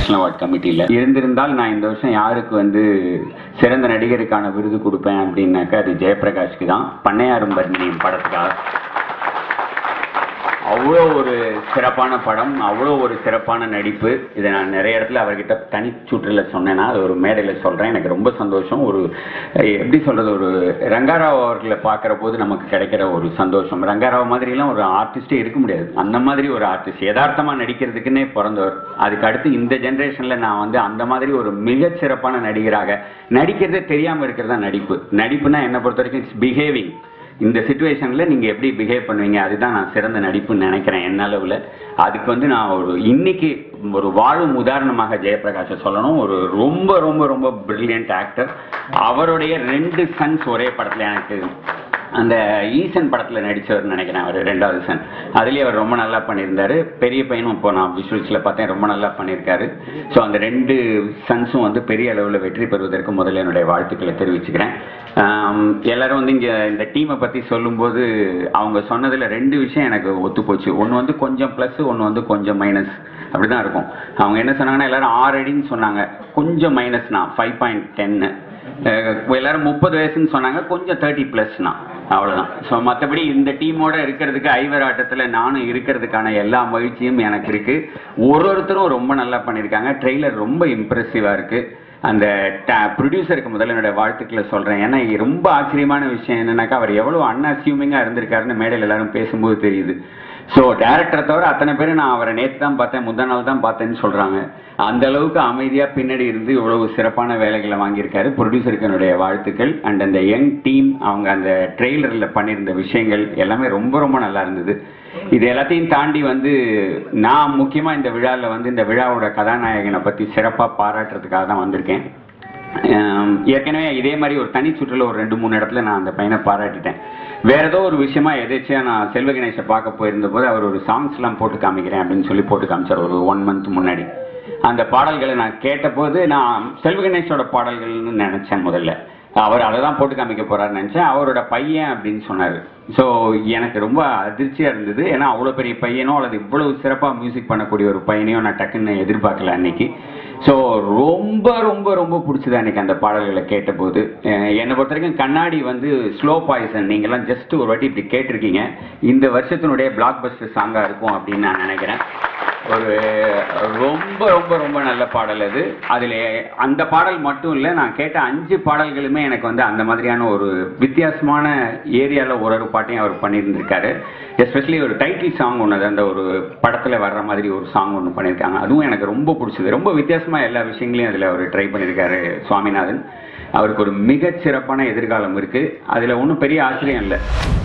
National award கமிட்டியில் இருந்திருந்தால் நான் இந்த வருஷம் யாருக்கு வந்து சிறந்த நடிகருக்கான விருது கொடுப்பேன் அப்படின்னாக்கா அது ஜெயபிரகாஷ்க்கு தான். பண்ணையாரும் பத்மினியும் படத்துக்காக. அவ்வளோ ஒரு சிறப்பான படம், அவ்வளோ ஒரு சிறப்பான நடிப்பு. இதை நான் நிறைய இடத்துல அவர்கிட்ட தனிச்சுற்றில் சொன்னேன்னா அது ஒரு மேடையில் சொல்கிறேன். எனக்கு ரொம்ப சந்தோஷம். ஒரு எப்படி சொல்கிறது, ஒரு ரங்காராவ் அவர்களை பார்க்குற போது நமக்கு கிடைக்கிற ஒரு சந்தோஷம். ரங்காராவ் மாதிரிலாம் ஒரு ஆர்டிஸ்டே இருக்க முடியாது. அந்த மாதிரி ஒரு ஆர்டிஸ்ட் யதார்த்தமாக நடிக்கிறதுக்குன்னே பிறந்தவர். அதுக்கு அடுத்து இந்த ஜென்ரேஷனில் நான் வந்து அந்த மாதிரி ஒரு மிகச்சிறப்பான நடிகராக நடிக்கிறதே தெரியாமல் இருக்கிறதா நடிப்பு. நடிப்புனா என்னை பொறுத்த வரைக்கும் இட்ஸ் பிஹேவிங். இந்த சிச்சுவேஷனில் நீங்கள் எப்படி பிஹேவ் பண்ணுவீங்க, அதுதான் நான் சிறந்த நடிப்புன்னு நினைக்கிறேன் என்ன அளவில். அதுக்கு வந்து நான் ஒரு இன்னைக்கு ஒரு வாழும் உதாரணமாக ஜெயபிரகாஷை சொல்லணும். ஒரு ரொம்ப ரொம்ப ரொம்ப பிரில்லியன்ட் ஆக்டர். அவருடைய 2 சன்ஸ் ஒரே படத்தில், எனக்கு அந்த ஈசன் படத்தில் நடித்தவர் நினைக்கிறேன், அவர் 2வது சன். அதுலேயே அவர் ரொம்ப நல்லா பண்ணியிருந்தார். பெரிய பையனும் இப்போ நான் விஷுவல்ஸில் பார்த்தேன் ரொம்ப நல்லா பண்ணியிருக்காரு. ஸோ அந்த 2 சன்ஸும் வந்து பெரிய அளவில் வெற்றி பெறுவதற்கு முதல்ல என்னுடைய வாழ்த்துக்களை தெரிவிச்சுக்கிறேன். எல்லாரும் வந்து இங்கே இந்த டீமை பற்றி சொல்லும்போது அவங்க சொன்னதில் 2 விஷயம் எனக்கு ஒத்துப்போச்சு. ஒன்று வந்து கொஞ்சம் ப்ளஸ், ஒன்று வந்து கொஞ்சம் மைனஸ். அப்படி தான் இருக்கும். அவங்க என்ன சொன்னாங்கன்னா எல்லாரும் 6 அடின்னு சொன்னாங்க, கொஞ்சம் மைனஸ்னா 5.10. எல்லாரும் 30 வயசுன்னு சொன்னாங்க, கொஞ்சம் 30+னா அவ்வளோதான். ஸோ மற்றபடி இந்த டீமோட இருக்கிறதுக்கு ஐவராட்டத்தில் நானும் இருக்கிறதுக்கான எல்லா மகிழ்ச்சியும் எனக்கு இருக்குது. ஒருத்தரும் ரொம்ப நல்லா பண்ணியிருக்காங்க. ட்ரெய்லர் ரொம்ப இம்ப்ரெசிவாக இருக்குது. அந்த ப்ரொடியூசருக்கு முதல்ல என்னோட வாழ்த்துக்களை சொல்கிறேன். ஏன்னா ரொம்ப ஆச்சரியமான விஷயம் என்னன்னாக்கா அவர் எவ்வளோ அன்அஸ்யூமிங்காக இருந்திருக்காருன்னு மேடையில் எல்லாரும் பேசும்போது தெரியுது. ஸோ டேரக்டரை தவிர அத்தனை பேரும் நான் அவரை நேற்று தான் பார்த்தேன், முந்தா நாள் தான் பார்த்தேன்னு சொல்கிறாங்க. அந்த அளவுக்கு அமைதியாக பின்னாடி இருந்து இவ்வளவு சிறப்பான வேலைகளை வாங்கியிருக்காரு. ப்ரொடியூசருக்கு என்னுடைய வாழ்த்துக்கள். அண்ட் அந்த யங் டீம் அவங்க அந்த ட்ரெய்லரில் பண்ணியிருந்த விஷயங்கள் எல்லாமே ரொம்ப ரொம்ப நல்லா இருந்தது. இது எல்லாத்தையும் தாண்டி வந்து நான் முக்கியமாக இந்த விழாவில் வந்து இந்த விழாவோட கதாநாயகனை பற்றி சிறப்பாக பாராட்டுறதுக்காக தான் வந்திருக்கேன். ஏற்கனவே இதே மாதிரி ஒரு தனி சுற்றுல ஒரு 2-3 இடத்துல நான் அந்த பையனை பாராட்டிட்டேன். வேற ஏதோ ஒரு விஷயமா எதாச்சியா நான் செல்வ கணேஷை பார்க்க போயிருந்த போது அவர் ஒரு சாங்ஸ்லாம் போட்டு காமிக்கிறேன் அப்படின்னு சொல்லி போட்டு காமிச்சார் ஒரு 1 month முன்னாடி. அந்த பாடல்களை நான் கேட்டபோது நான் செல்வ கணேஷோட பாடல்கள்னு நினைச்சேன் முதல்ல. அவர் அதை தான் போட்டு காமிக்க போறாருன்னு நினைச்சேன். அவரோட பையன் அப்படின்னு சொன்னார். ஸோ எனக்கு ரொம்ப அதிர்ச்சியாக இருந்தது. ஏன்னா அவ்வளோ பெரிய பையனோ அல்லது இவ்வளவு சிறப்பாக மியூசிக் பண்ணக்கூடிய ஒரு பையனையோ நான் டக்குன்னு எதிர்பார்க்கல அன்னைக்கு. ஸோ ரொம்ப ரொம்ப ரொம்ப பிடிச்சது அன்னைக்கு அந்த பாடல்களை கேட்டபோது. என்னை பொறுத்த வரைக்கும் கண்ணாடி வந்து ஸ்லோ பாய்சன் நீங்கள்லாம் ஜஸ்ட் ஒரு வாட்டி இப்படி கேட்டிருக்கீங்க. இந்த வருஷத்தினுடைய பிளாக் பஸ்டர் சாங்காக இருக்கும் அப்படின்னு நான் நினைக்கிறேன். ஒரு ரொம்ப ரொம்ப ரொம்ப நல்ல பாடல் அது. அதில் அந்த பாடல் மட்டும் இல்லை, நான் கேட்ட 5 பாடல்களுமே எனக்கு வந்து அந்த மாதிரியான ஒரு வித்தியாசமான ஏரியாவில் ஒரு பாட்டையும் அவர் பண்ணியிருந்திருக்காரு. எஸ்பெஷலி ஒரு டைட்டில் சாங் ஒன்று, அந்த ஒரு படத்தில் வர்ற மாதிரி ஒரு சாங் ஒன்று பண்ணியிருக்காங்க. அதுவும் எனக்கு ரொம்ப பிடிச்சது. ரொம்ப வித்தியாசமாக எல்லா விஷயங்களையும் அதில் அவர் ட்ரை பண்ணியிருக்காரு சுவாமிநாதன். அவருக்கு ஒரு மிகச்சிறப்பான எதிர்காலம் இருக்குது. அதில் ஒன்றும் பெரிய ஆச்சரியம் இல்லை.